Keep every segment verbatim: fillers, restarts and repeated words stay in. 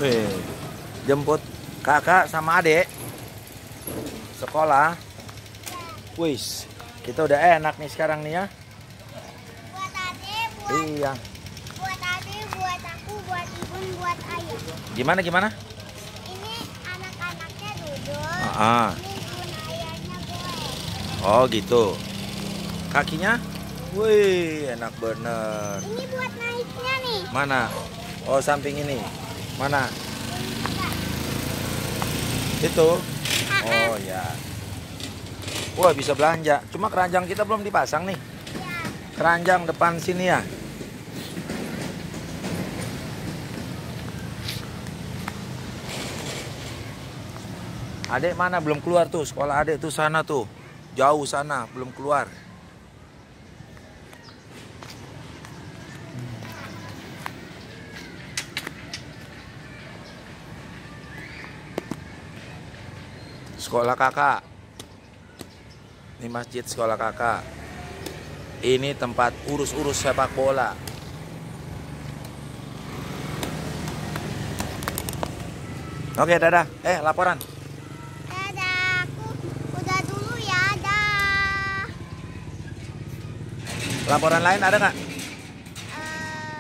Wih, jemput kakak sama adik sekolah. Wih, kita udah enak nih sekarang nih ya. Buat adik, buat, Iya. buat adik, buat aku, buat ibu, buat ayah. Gimana gimana? Ini anak-anaknya duduk. Ah, Ini bun ayahnya gue. oh gitu. Kakinya? Wih, enak bener. Ini buat naiknya nih. Mana? Oh, samping ini. Mana? Itu. Oh ya. Wah, bisa belanja. Cuma keranjang kita belum dipasang nih. Ya. Keranjang depan sini ya. Adek mana belum keluar tuh? Sekolah adek tuh sana tuh. Jauh sana, belum keluar. Sekolah kakak. Ini masjid sekolah kakak. Ini tempat urus-urus sepak bola. Oke, dadah. Eh, laporan. Dadah, aku udah dulu ya, dah. Laporan lain ada nggak? Eh,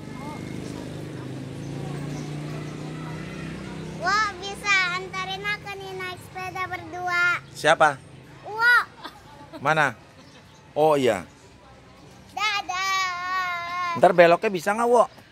Wah, bisa antarin aku nih naik sepeda berdua. Siapa? Wah, Mana? Oh iya. dadah. Ntar beloknya bisa nggak, Wo?